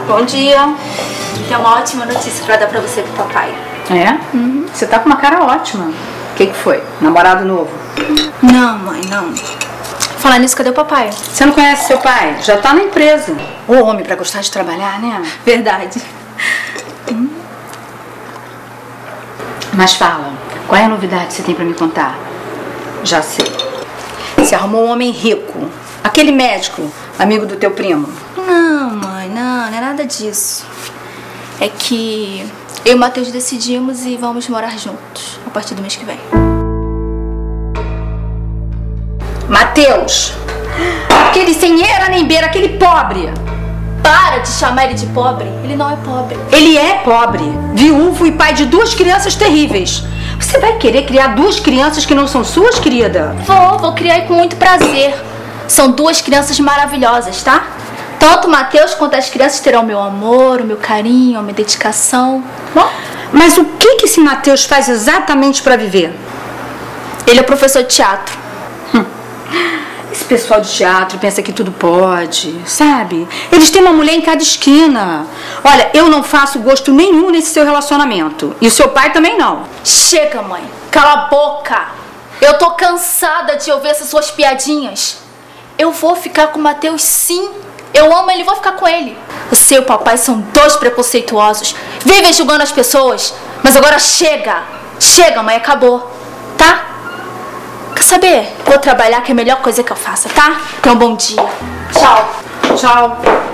Bom dia. Tem uma ótima notícia pra dar pra você e pro papai. É? Uhum. Você tá com uma cara ótima. O que foi? Namorado novo? Não, mãe, não. Falar nisso, cadê o papai? Você não conhece seu pai? Já tá na empresa. O homem pra gostar de trabalhar, né? Verdade. Mas fala, qual é a novidade que você tem pra me contar? Já sei. Você arrumou um homem rico. Aquele médico, amigo do teu primo. Não, mãe, não é nada disso. É que eu e o Matheus decidimos e vamos morar juntos a partir do mês que vem. Matheus! Aquele sem eira nem beira, aquele pobre! Para de chamar ele de pobre. Ele não é pobre. Ele é pobre, viúvo e pai de 2 crianças terríveis. Você vai querer criar 2 crianças que não são suas, querida? Vou criar com muito prazer. São 2 crianças maravilhosas, tá? Tanto o Matheus quanto as crianças terão o meu amor, o meu carinho, a minha dedicação. Bom, mas o que esse Matheus faz exatamente para viver? Ele é professor de teatro. Esse pessoal de teatro pensa que tudo pode, sabe? Eles têm uma mulher em cada esquina. Olha, eu não faço gosto nenhum nesse seu relacionamento. E o seu pai também não. Chega, mãe. Cala a boca. Eu tô cansada de ouvir essas suas piadinhas. Eu vou ficar com o Matheus, sim. Eu amo ele e vou ficar com ele. Você e o papai são 2 preconceituosos. Vivem julgando as pessoas. Mas agora chega. Chega, mãe. Acabou. Tá? Quer saber? Vou trabalhar, que é a melhor coisa que eu faço, tá? Tenha um bom dia. Tchau. Tchau.